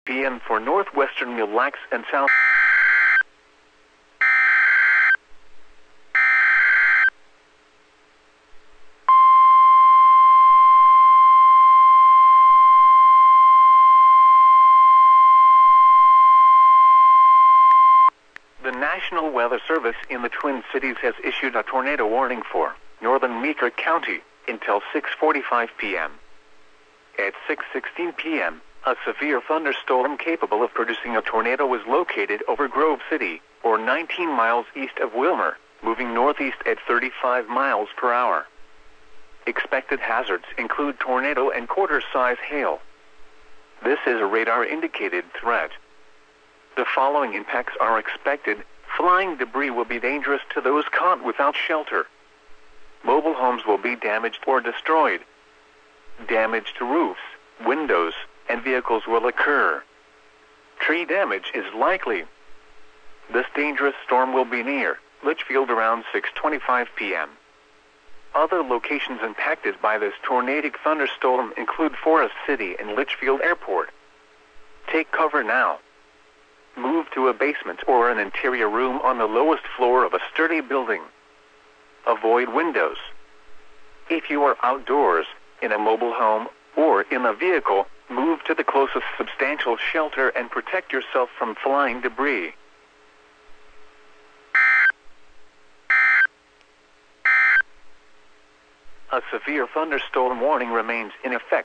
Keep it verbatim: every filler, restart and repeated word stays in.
p m for northwestern Mille Lacs and south. The National Weather Service in the Twin Cities has issued a tornado warning for northern Meeker County until six forty-five p m At six sixteen p m, a severe thunderstorm capable of producing a tornado was located over Grove City, or nineteen miles east of Wilmer, moving northeast at thirty-five miles per hour. Expected hazards include tornado and quarter-size hail. This is a radar-indicated threat. The following impacts are expected. Flying debris will be dangerous to those caught without shelter. Mobile homes will be damaged or destroyed. Damage to roofs, windows, and vehicles will occur. Tree damage is likely. This dangerous storm will be near Litchfield around six twenty-five p m Other locations impacted by this tornadic thunderstorm include Forest City and Litchfield Airport. Take cover now. Move to a basement or an interior room on the lowest floor of a sturdy building. Avoid windows. If you are outdoors, in a mobile home, or in a vehicle, move to the closest substantial shelter and protect yourself from flying debris. A severe thunderstorm warning remains in effect